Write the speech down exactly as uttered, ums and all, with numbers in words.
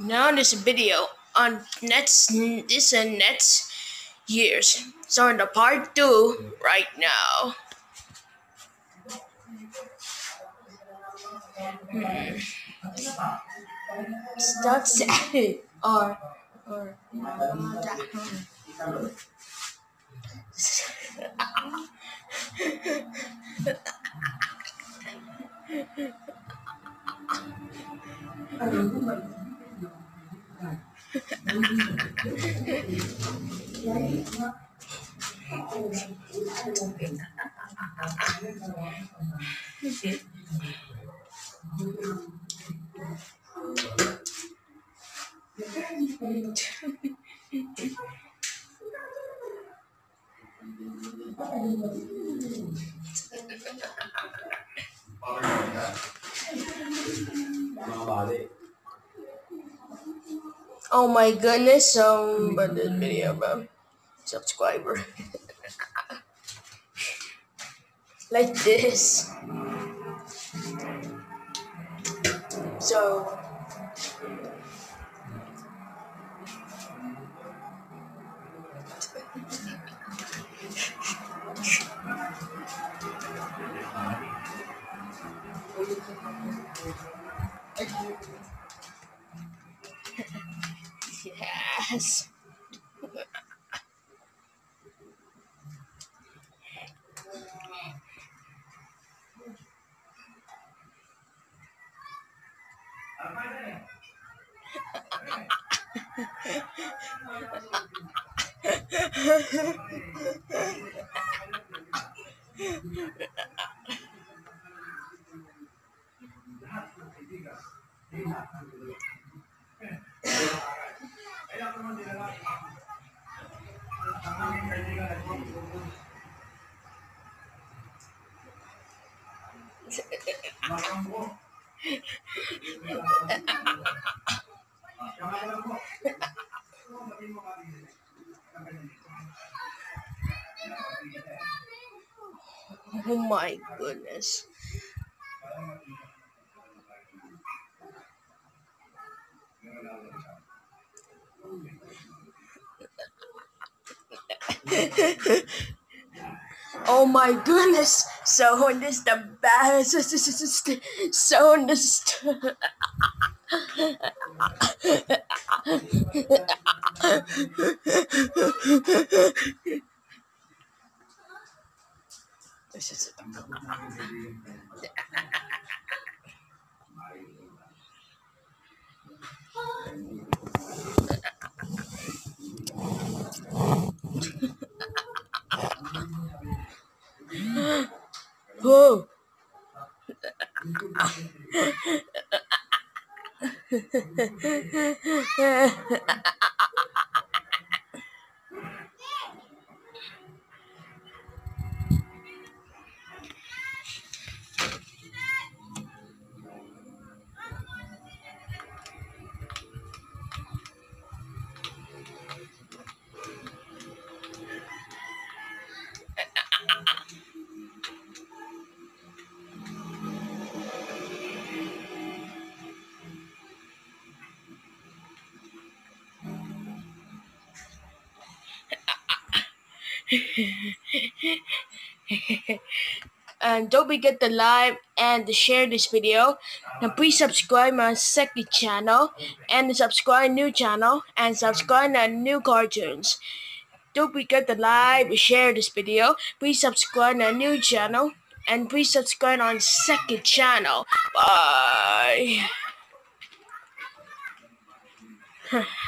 Now this video on next this and next years. So in the part two right now. Hmm. Stuck sad or or Oh my goodness, um but this video about subscriber. Like this. So yes. Oh my goodness. Oh my goodness. So in this the best so in this this is oh. And don't forget to like and to share this video. And please subscribe my second channel and subscribe new channel and subscribe to new cartoons. Don't forget to like and share this video. Please subscribe to new channel and please subscribe on second channel. Bye.